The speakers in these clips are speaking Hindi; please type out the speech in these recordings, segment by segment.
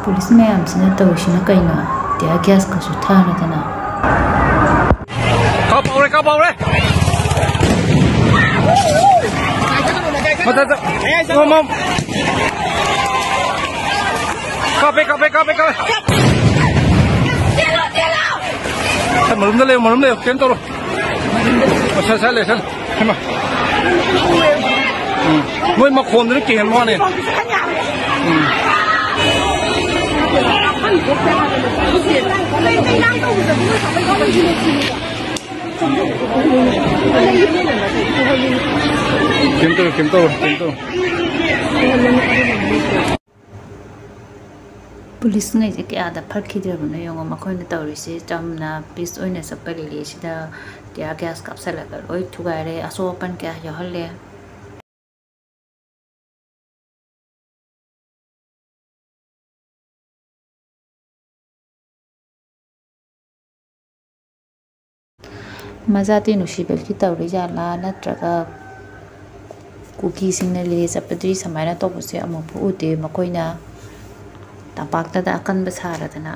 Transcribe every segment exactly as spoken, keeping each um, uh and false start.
पुलिस मैम तौरीसीना कईनो टियर गैस कछु थारदना का पाउरे का पाउरे मत मम मम कापे कापे कापे कापे मरुम ले मरुम ले केन तोरो सा सा ले सा हेमा मोय मखोन दे केन वाने Kim tuh, Kim tuh, Kim tuh. Police ने जे क्या दा फर्क खिद्रबनो योंग मखोइन तौरीसे चमना पीस ओइना सप्पलिले सिदा टियर गैस कापसलगा लोइ थुगारे असोपन क्या यहले मजाती नुसीबल की तौरी जाला नत्रगा कुकी सिंगने ले चपदरी समायना तोबसे अमुक उदे मखोइना तंपाक्तदा अकनब सारदना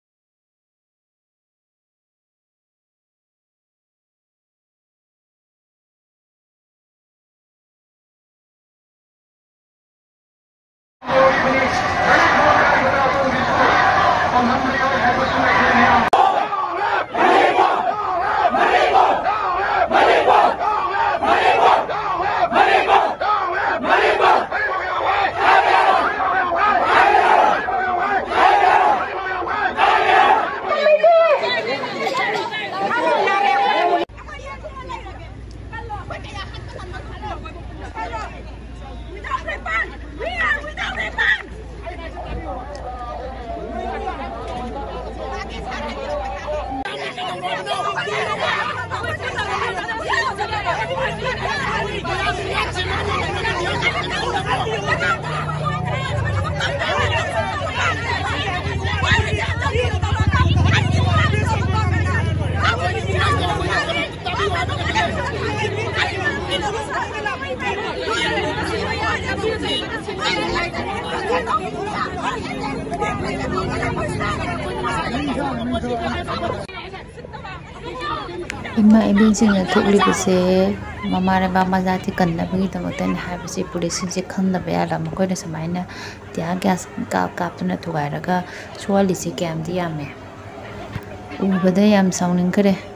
इमा इबिंसिंगना थुकलिबसे ममारे बामा जाति कन्नबगी तमतन हाबसे पुलिस से खंदबा याला मकोइना समाइना टियर गैस का कापतुना थुगारगा सोलिसे कैमदी यामे उबदा याम साउनिंग करे।